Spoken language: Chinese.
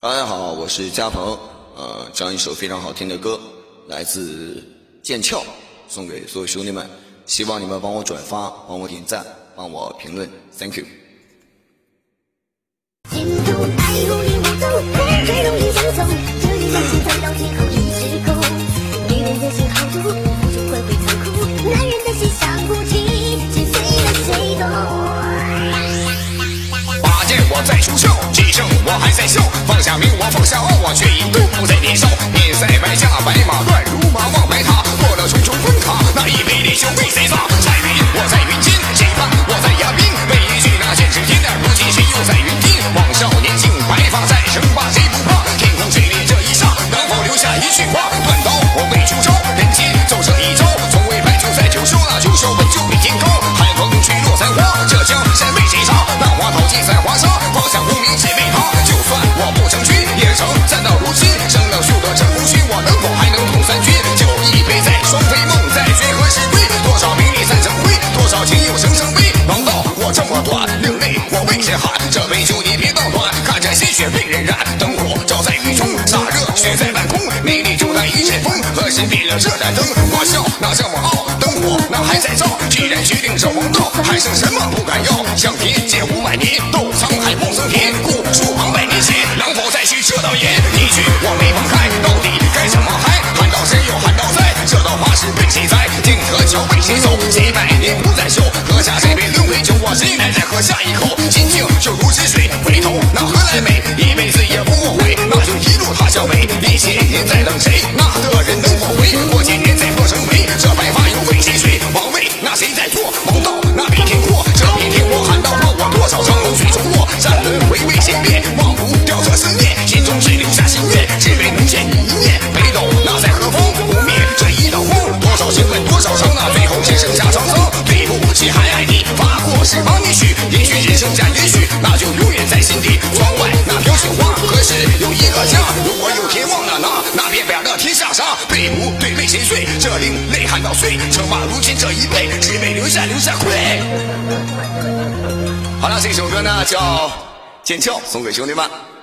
大家好，我是嘉鹏。这样一首非常好听的歌，来自剑鞘，送给所有兄弟们。希望你们帮我转发，帮我点赞，帮我评论 ，Thank you。 前途爱无影无踪，最容易相送。这里相信走到最后已是空。女人的心好毒，付出会残酷。男人的心像无情，只随了谁懂。 拔剑我在出鞘，几声我还在笑。放下名我放下傲，我却已都不再年少。面赛白下白马，乱如马望白塔。过了重重关卡，那一杯烈酒为谁洒？彩云我在云间，谁怕我在崖边？每一句那剑指天亮，如今谁又在云天？往少年轻，白发在生怕谁不怕？天空碎裂这一刹，能否留下一句话？断刀我未出招，人间走这一招，从未败就在九霄，那九霄本就比天高。寒风吹落残花，这江山为谁杀？那花淘尽散华沙，放下无名只为他。就算我不成军，也成战到如今。生能修得这功勋，我能否还能同三军？酒一杯在，双飞梦在，追何时归？多少名利散成灰，多少情友生生悲。难道我这么短，另类我为谁喊？这杯酒你别当短，看着鲜血被人染。灯火照在雨中，洒热血在半空。美丽就在一阵风，何时变了这盏灯？我笑那这么傲，灯火那还在照。既然决定这王道，还剩什么不敢要？向天借500年，斗沧海梦桑田。故树旁100年前，能否再续这道言？一句我没放开，到底该怎么嗨？喊到谁又喊到在？这道花是被谁栽？定河桥被谁走？几百年不再休，喝下这杯轮回酒，我谁来再喝下一口？心境就如止水，回头那何来美？一辈子也不后悔，那就一路踏向北。1000年在等谁？那的人能否回？过几年再破成煤，这白发又为谁睡？王位那谁在做？王道那比天阔，这片天我喊到破，我多少长龙水中过。战轮回为谁灭？忘不掉这思念，心中只留下心愿，只为能见你一面。北斗那在何方？不灭这一道光。多少情恨多少伤，那最后只剩下沧桑。对不起还爱你，发过誓帮你许，也许人生加也许，那就永远在心底。窗外那飘雪花，何时有一个家？如果有天忘了那便表的天下杀。对不对为谁碎？这令泪喊到碎，称霸如今这一辈，只为留下悔。 好了，这首歌呢叫《剑鞘》，送给兄弟们。